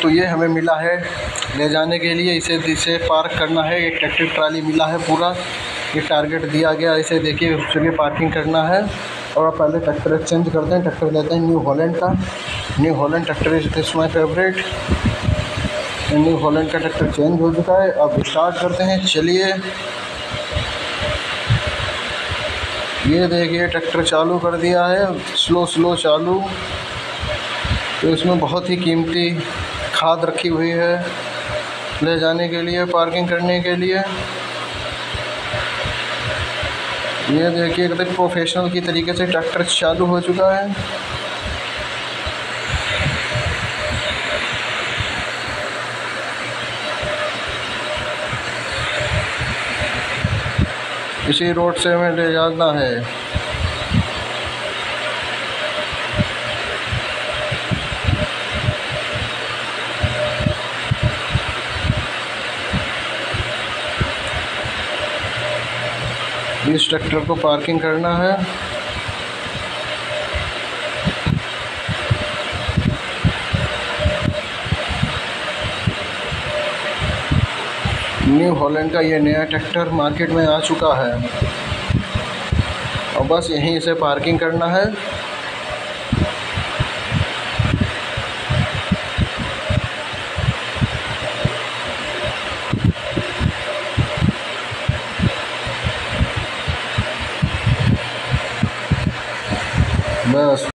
तो ये हमें मिला है ले जाने के लिए, इसे पार्क करना है। एक ट्रैक्टर ट्राली मिला है पूरा, ये टारगेट दिया गया, इसे देखिए उस जगह पार्किंग करना है। और अब पहले ट्रैक्टर एक्सचेंज करते हैं। ट्रैक्टर लेते हैं न्यू हॉलैंड का। New Holland tractor is my favourite. New Holland का ट्रैक्टर चेंज हो चुका है। अब स्टार्ट करते हैं, चलिए। ये देखिए ट्रैक्टर चालू कर दिया है, स्लो चालू। तो इसमें बहुत ही कीमती खाद रखी हुई है ले जाने के लिए, पार्किंग करने के लिए। ये देखिए एकदम प्रोफेशनल की तरीके से ट्रैक्टर चालू हो चुका है। इसी रोड से हमें ले जाना है। इस ट्रैक्टर को पार्किंग करना है। न्यू हॉलैंड का ये नया ट्रैक्टर मार्केट में आ चुका है और बस यहीं इसे पार्किंग करना है। बस